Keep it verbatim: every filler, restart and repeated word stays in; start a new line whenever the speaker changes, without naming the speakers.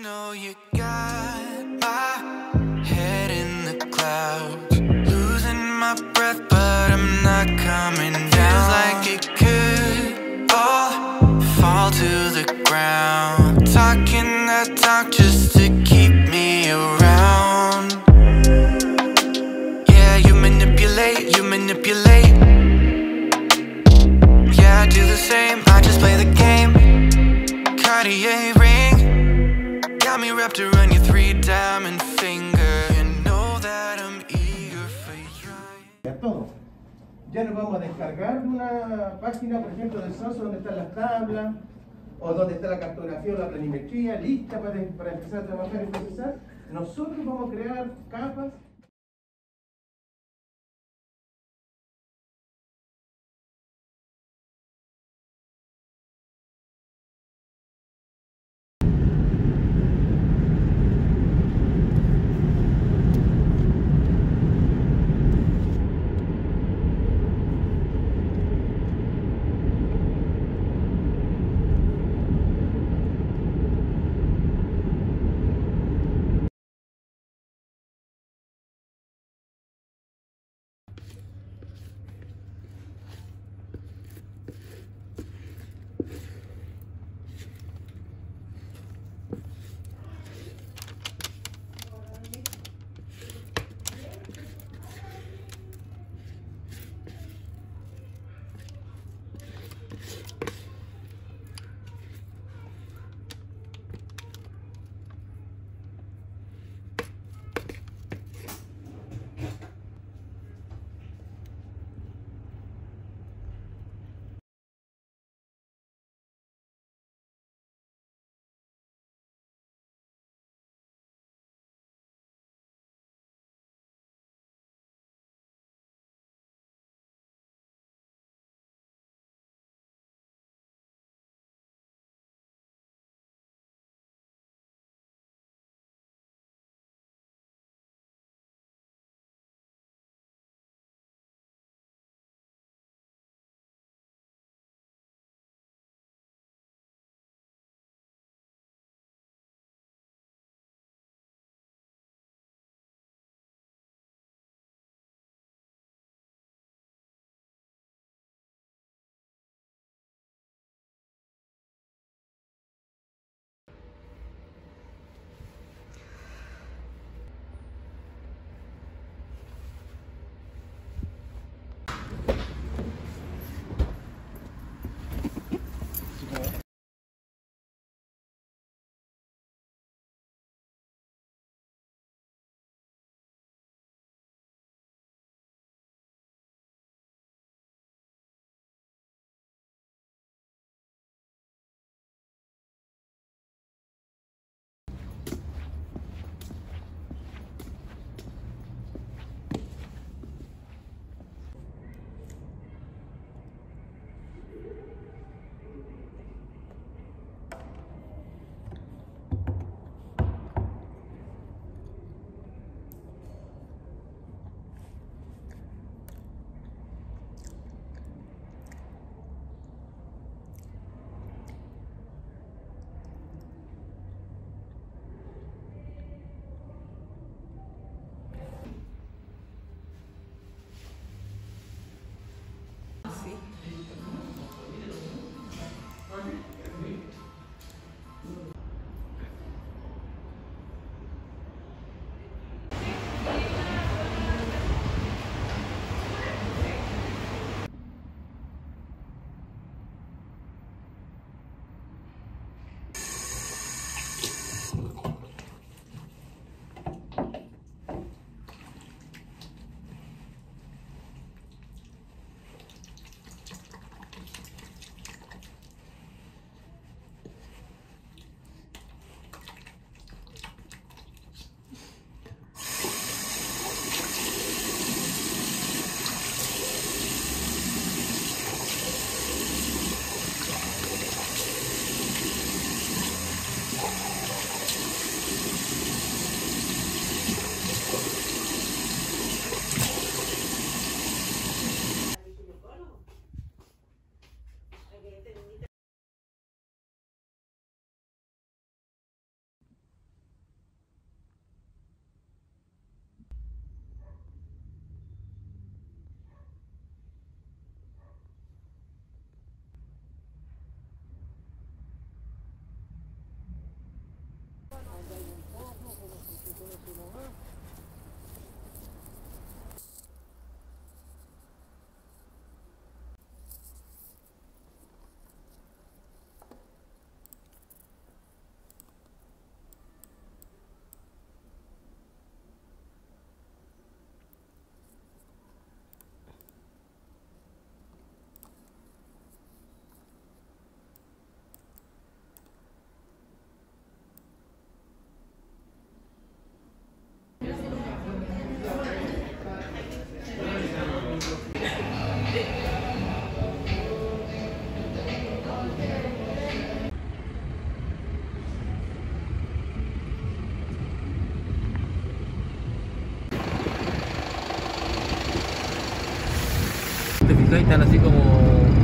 know you got my head in the clouds, losing my breath, but I'm not coming down. Feels like it could all fall to the ground. Talking that talk just to keep me around. Yeah, you manipulate, you manipulate. Yeah, I do the same, I just play the game. Cartier ring got me wrapped around your three diamond finger. You know that I'm eager for you.
Todo. Ya nos vamos a descargar de una página, por ejemplo, del S O S, donde están las tablas, o donde está la cartografía o la planimetría, lista para, para empezar a trabajar y procesar. Nosotros vamos a crear capas
¿Te fijáis? Están así como